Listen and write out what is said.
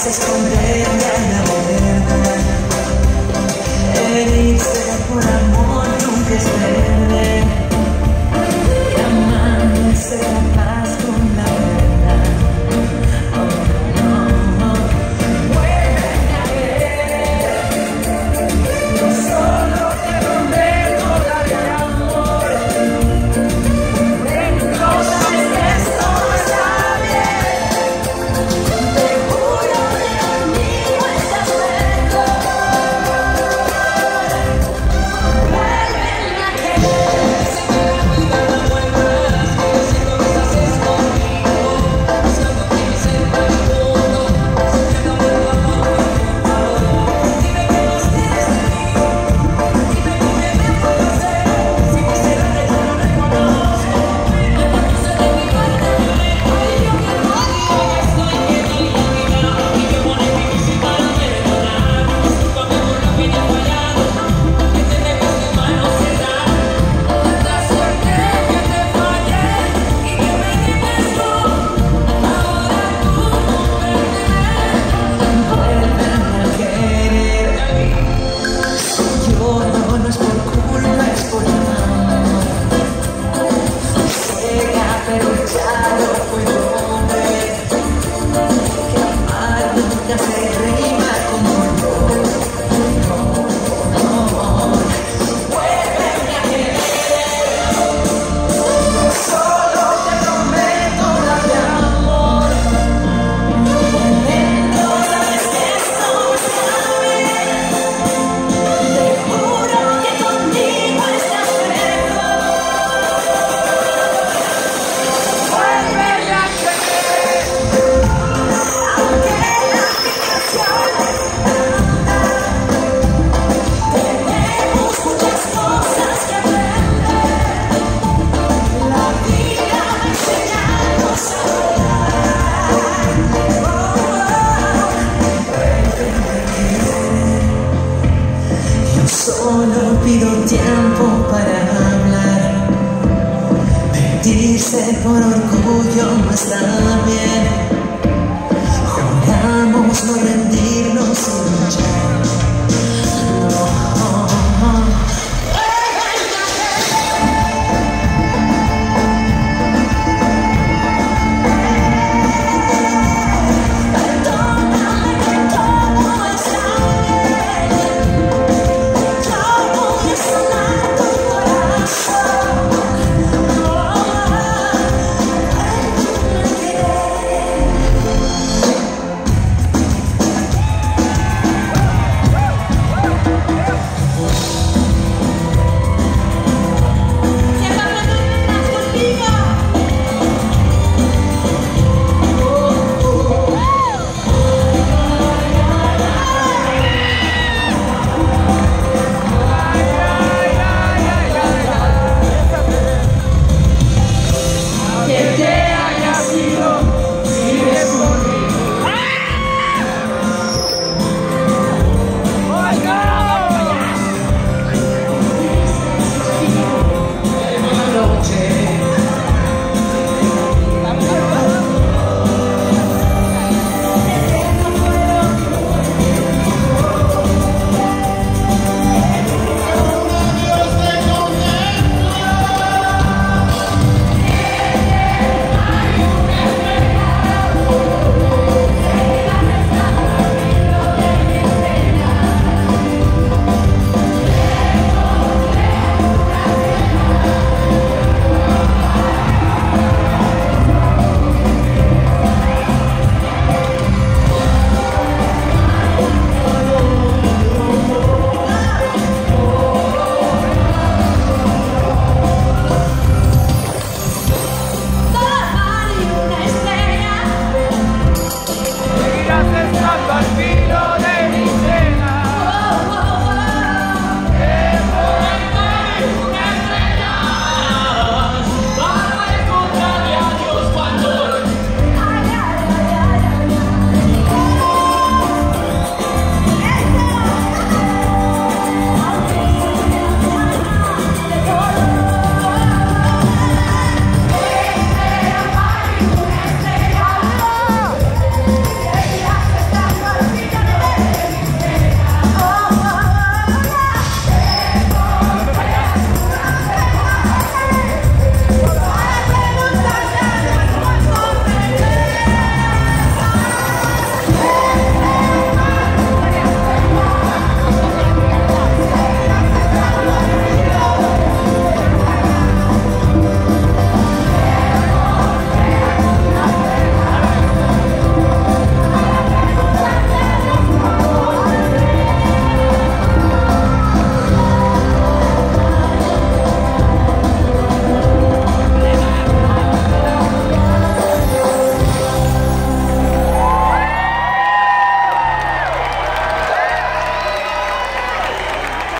esconderte a la verdad. Herirse por amor nunca es verde. Y amarse la paz con la verdad. Oh, no, vuelve a querer. Yo solo te prometo darte amor. No sabes que esto no está bien. Te juro que conmigo estás mejor. Vuelve a querer. Sé que la vida da vueltas, que siento que estás escondido, buscando que me sepa el mundo, sufriendo por tu amor, por favor. Dime qué más quieres de mí, dime qué me puedo hacer. Si quisiera dejar no reconozco, me puse de mi parte, ay, yo quiero que estoy quieto y olvidado, y que pone difícil para perdonar. Discúlpame por lo que te he fallado, entiende que tu mano será. La suerte que te fallé y que me dices tú, ahora tú vuelve a querer. Lloro, no es por culpa, es por amor. Ciega, pero ya lo puedo ver. Que amar nunca se rima con dolor. Vuelve a querer. Solo te prometo darte amor. No sabes que esto no está bien. Te juro que conmigo estás mejor. Vuelve a querer. Aunque la situación tenemos muchas cosas que aprender. La vida me enseña a yo solo pido tiempo para hablar. Mentirse por orgullo no está bien. Juramos no rendir.